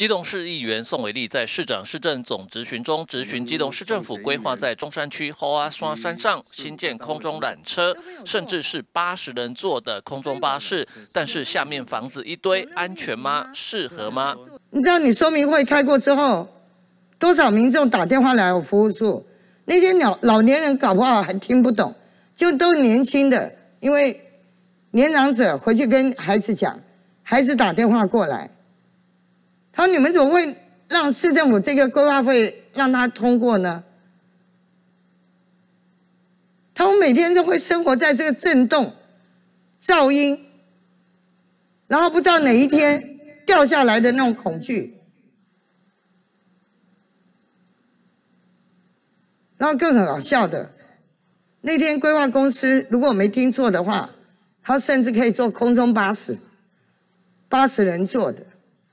基隆市议员宋伟立在市长市政总质询中质询基隆市政府规划在中山区后阿刷山上新建空中缆车，甚至是80人坐的空中巴士，但是下面房子一堆，安全吗？适合吗？ 你知道你说明会开过之后，多少民众打电话来我服务处，那些老年人搞不好还听不懂，就都年轻的，因为年长者回去跟孩子讲，孩子打电话过来。 他说：“你们怎么会让市政府这个规划费让他通过呢？”他们每天都会生活在这个震动、噪音，然后不知道哪一天掉下来的那种恐惧，然后更很好笑的，那天规划公司如果我没听错的话，他甚至可以坐空中巴士，80人坐的。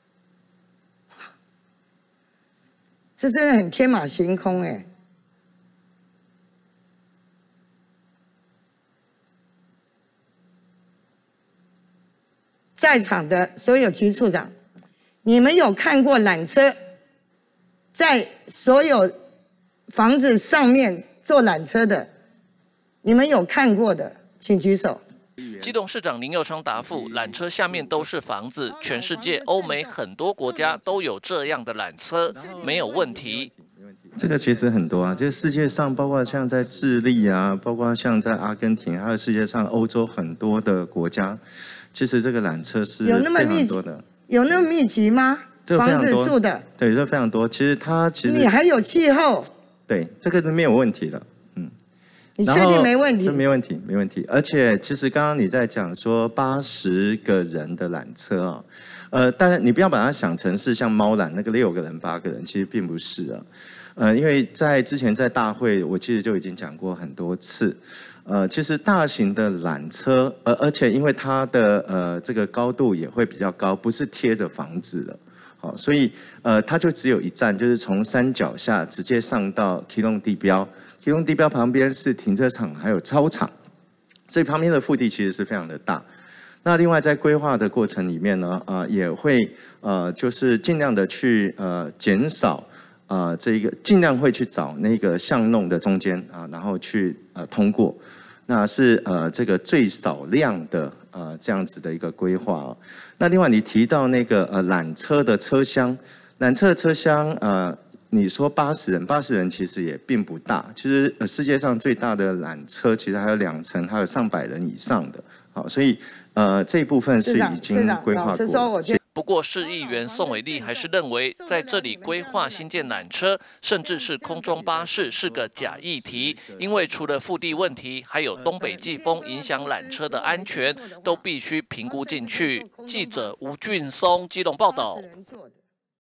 这真的很天马行空哎！在场的所有局处长，你们有看过缆车在所有房子上面坐缆车的？你们有看过的，请举手。 基隆市长林右昌答复：缆车下面都是房子，全世界欧美很多国家都有这样的缆车，没有问题。 这个其实很多啊，就是世界上包括像在智利啊，包括像在阿根廷，还有世界上欧洲很多的国家，其实这个缆车是非常多的。 有那么密集吗？房子住的？ 对，这非常多。其实你还有气候？ 对，这个是没有问题的。 你确定没问题？ 这没问题，没问题。而且，其实刚刚你在讲说80个人的缆车啊，但是你不要把它想成是像猫缆那个6个人、8个人，其实并不是啊。因为之前在大会，我其实就已经讲过很多次。其实大型的缆车，而且因为它的这个高度也会比较高，不是贴着房子的。 好，所以它就只有一站，就是从山脚下直接上到基隆地标。基隆地标旁边是停车场，还有操场，所以旁边的腹地其实是非常的大。那另外在规划的过程里面呢，也会就是尽量的去减少这个尽量会去找那个巷弄的中间然后去通过。那是这个最少量的这样子的一个规划哦。那另外你提到那个缆车的车厢，缆车的车厢你说80人其实也并不大。其实世界上最大的缆车其实还有2层，还有上百人以上的。好，所以这一部分是已经规划过。 不过，市议员宋伟立还是认为，在这里规划新建缆车，甚至是空中巴士是个假议题，因为除了腹地问题，还有东北季风影响缆车的安全，都必须评估进去。记者吴俊松基隆报道。